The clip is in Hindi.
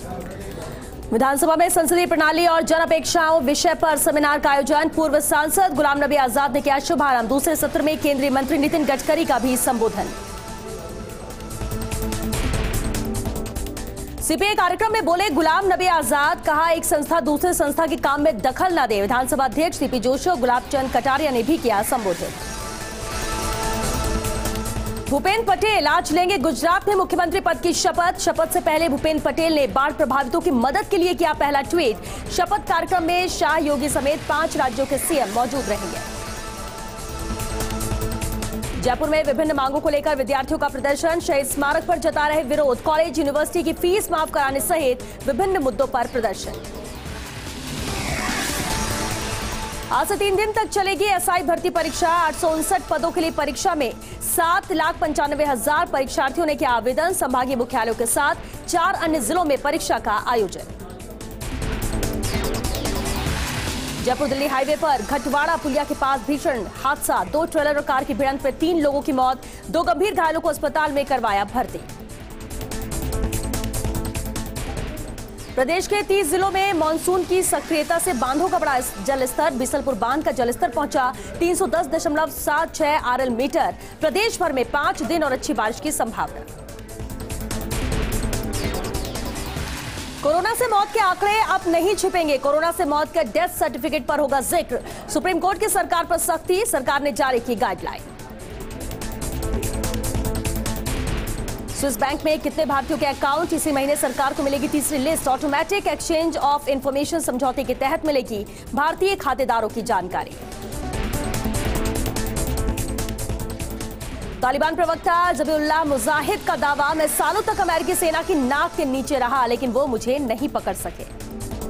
विधानसभा में संसदीय प्रणाली और जन अपेक्षाओं विषय पर सेमिनार का आयोजन। पूर्व सांसद गुलाम नबी आजाद ने किया शुभारंभ। दूसरे सत्र में केंद्रीय मंत्री नितिन गडकरी का भी संबोधन। सीपीआई कार्यक्रम में बोले गुलाम नबी आजाद, कहा एक संस्था दूसरे संस्था के काम में दखल न दे। विधानसभा अध्यक्ष सीपी जोशी और गुलाब चंद कटारिया ने भी किया संबोधित। भूपेंद्र पटेल आज लेंगे गुजरात में मुख्यमंत्री पद की शपथ। शपथ से पहले भूपेंद्र पटेल ने बाढ़ प्रभावितों की मदद के लिए किया पहला ट्वीट। शपथ कार्यक्रम में शाह, योगी समेत 5 राज्यों के सीएम मौजूद रहेंगे। जयपुर में विभिन्न मांगों को लेकर विद्यार्थियों का प्रदर्शन। शहीद स्मारक पर जता रहे विरोध। कॉलेज, यूनिवर्सिटी की फीस माफ कराने सहित विभिन्न मुद्दों पर प्रदर्शन। आज से 3 दिन तक चलेगी एसआई भर्ती परीक्षा। 859 पदों के लिए परीक्षा में 7,95,000 परीक्षार्थियों ने किया आवेदन। संभागीय मुख्यालयों के साथ 4 अन्य जिलों में परीक्षा का आयोजन। जयपुर दिल्ली हाईवे पर घटवाड़ा पुलिया के पास भीषण हादसा। 2 ट्रेलर और कार की भिड़ंत में 3 लोगों की मौत। 2 गंभीर घायलों को अस्पताल में करवाया भर्ती। प्रदेश के 30 जिलों में मानसून की सक्रियता से बांधों का बढ़ा जलस्तर। बिसलपुर बांध का जलस्तर पहुंचा 310.76 आरएल मीटर। प्रदेश भर में 5 दिन और अच्छी बारिश की संभावना। कोरोना से मौत के आंकड़े अब नहीं छिपेंगे। कोरोना से मौत के डेथ सर्टिफिकेट पर होगा जिक्र। सुप्रीम कोर्ट की सरकार पर सख्ती। सरकार ने जारी की गाइडलाइन। स्विस बैंक में कितने भारतीयों के अकाउंट? इसी महीने सरकार को मिलेगी तीसरी list. Automatic exchange of information समझौते के तहत मिलेगी भारतीय खातेदारों की जानकारी। तालिबान प्रवक्ता जबीउल्लाह मुजाहिद का दावा, मैं सालों तक अमेरिकी सेना की नाक के नीचे रहा लेकिन वो मुझे नहीं पकड़ सके।